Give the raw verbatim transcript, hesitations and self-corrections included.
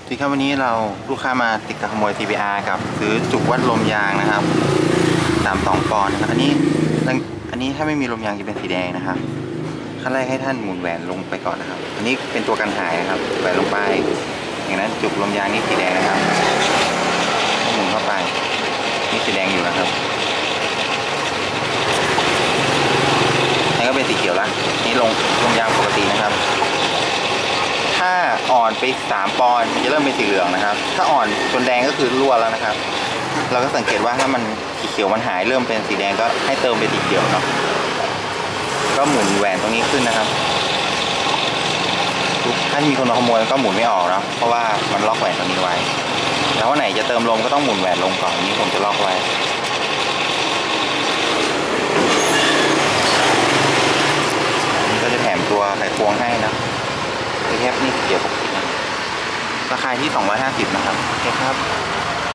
ที่ครับวันนี้เราลูกค้ามาติดกับขโมย ที พี อาร์ กับซื้อจุกวัดลมยางนะครับสามสองปอนด์นะครับอันนี้อันนี้ถ้าไม่มีลมยางจะเป็นสีแดงนะครับขั้นแรกให้ท่านหมุนแหวนลงไปก่อนนะครับอันนี้เป็นตัวกันหายนะครับแหวนลงไปอย่างนั้นจุกลมยางนี่สีแดงนะครับหมุนเข้าไปนี่สีแดงอยู่นะครับนี่ก็เป็นสีเขียวแล้วนี่ลงลมยางปกตินะครับถ้าอ่อนไปสามปอนด์มันจะเริ่มเป็นสีเหลืองนะครับถ้าอ่อนจนแดงก็คือรั่วแล้วนะครับเราก็สังเกตว่าถ้ามันสีเขียวมันหายเริ่มเป็นสีแดงก็ให้เติมเป็นสีเขียวเนาะก็หมุนแหวนตรงนี้ขึ้นนะครับถ้ามีคนมาขโมยก็หมุนไม่ออกเนาะเพราะว่ามันล็อกแหวนตรงนี้ไว้แล้ววันไหนจะเติมลมก็ต้องหมุนแหวนลงก่อนนี้ผมจะล็อกไว้นี่ก็จะแถมตัวไขควงให้นะไอเทปนี่เกี่ยวกับราคาที่สองร้อยห้าสิบนะครับโอเคครับ